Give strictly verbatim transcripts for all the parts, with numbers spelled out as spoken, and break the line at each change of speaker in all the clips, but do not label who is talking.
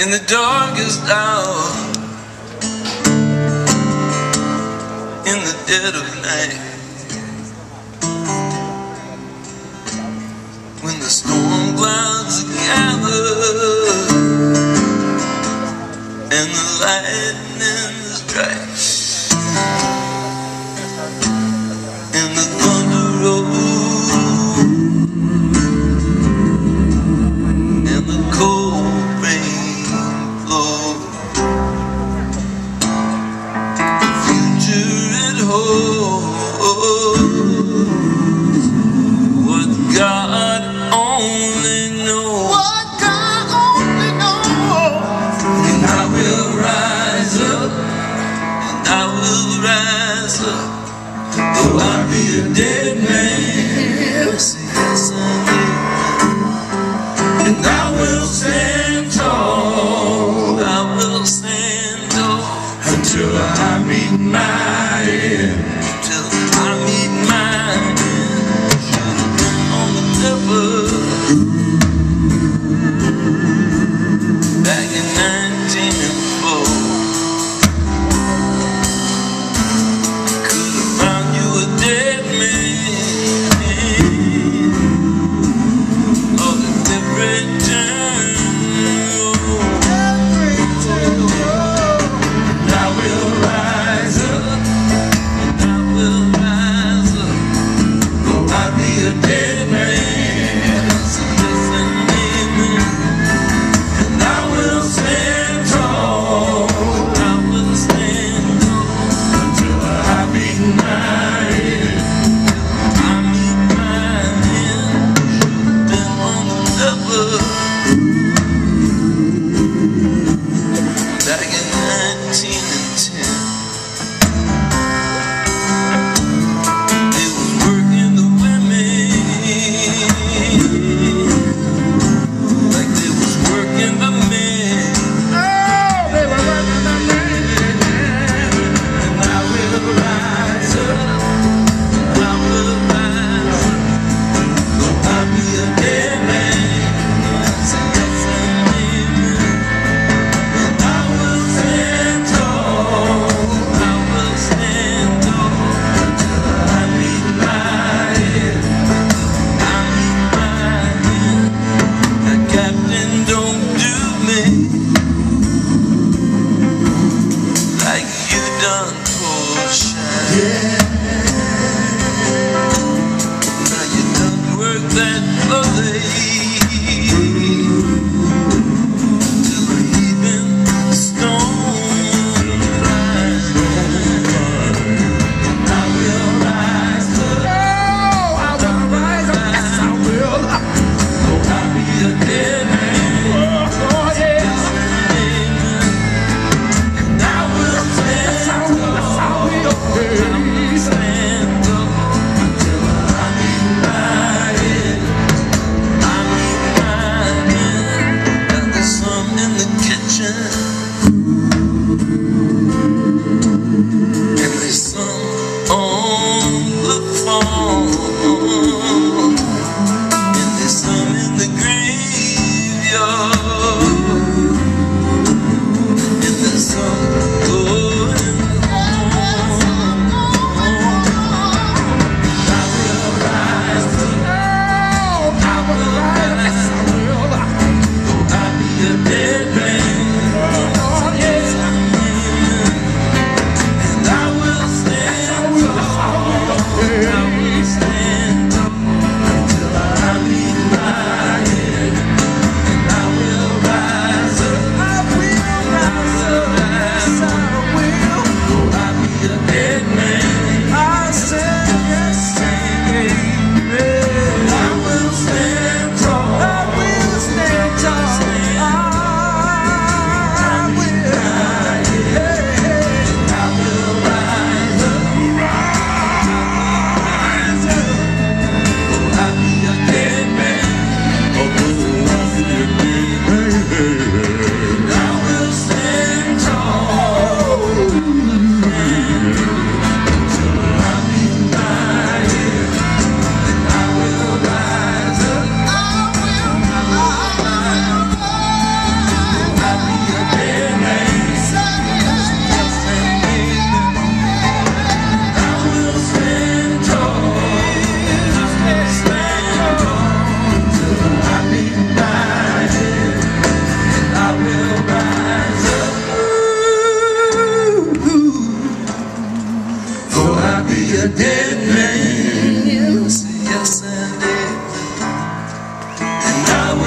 in the darkest hour, in the dead of night, when the storm clouds are gathered and the lightning strikes and the thunder rolls and the cold rain flows. The future it holds what God only knows. What God only knows. And I will rise up, and I will rise up, though I be a dead man. Say yes, I will. And I will stand tall, I will stand tall, until I meet my end. Till I meet my end. Should have been on the devil back in nineteen and four. Could have found you a dead man, or a different turn. And I will rise up, and I will rise up, though I be a dead man. So listen, amen. And I will stand tall, I will stand tall, until I meet my end. I meet my end. Been on the level back in nineteen and ten. They was working the women like they was working the men. Oh, they were working the men. And I will rise up, I will rise up, though I be a dead man.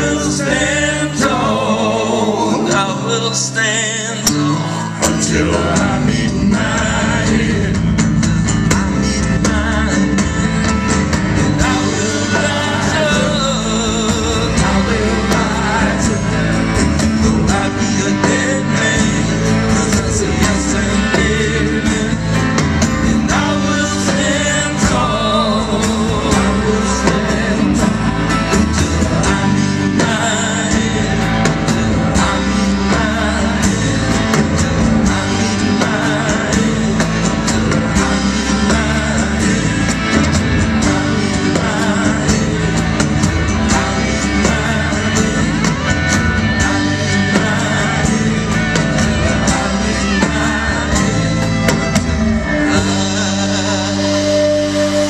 will stand tall, I will stand tall until I meet my end. I meet my end, and I will rise up, I will rise up, though I be a dead man, 'cause I say yes and amen. And I will stand tall, I will stand tall until I meet my end. I meet my end, I meet my end, I meet my end, I meet my end, I meet my end, I meet my end, I meet my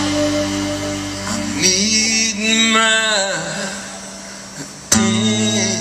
end. I meet my end.